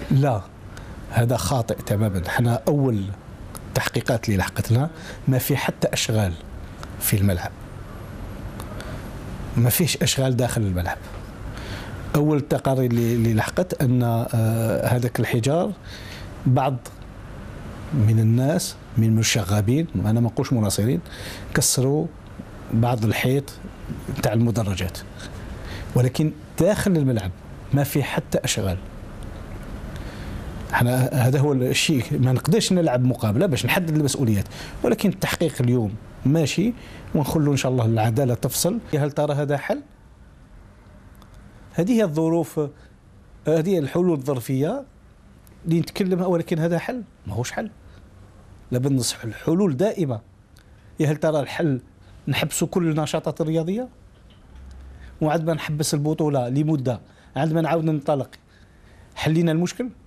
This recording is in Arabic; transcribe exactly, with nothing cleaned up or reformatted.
لا، هذا خاطئ تماما. احنا أول التحقيقات اللي لحقتنا ما في حتى أشغال في الملعب، ما فيش أشغال داخل الملعب. أول التقارير اللي لحقت أن هذاك الحجار بعض من الناس من المشغبين، أنا ما نقولش مناصرين، كسروا بعض الحيط تاع المدرجات، ولكن داخل الملعب ما في حتى أشغال. احنا هذا هو الشيء، ما نقدرش نلعب مقابله باش نحدد المسؤوليات، ولكن التحقيق اليوم ماشي، ونخلوا ان شاء الله العداله تفصل. هل ترى هذا حل؟ هذه هي الظروف، هذه الحلول الظرفيه اللي نتكلمها، ولكن هذا حل؟ ما هوش حل. لابد نصح الحلول دائمه. هل ترى الحل نحبسوا كل النشاطات الرياضيه وعندما نحبس البطوله لمده، عندما نعاود ننطلق حلينا المشكل؟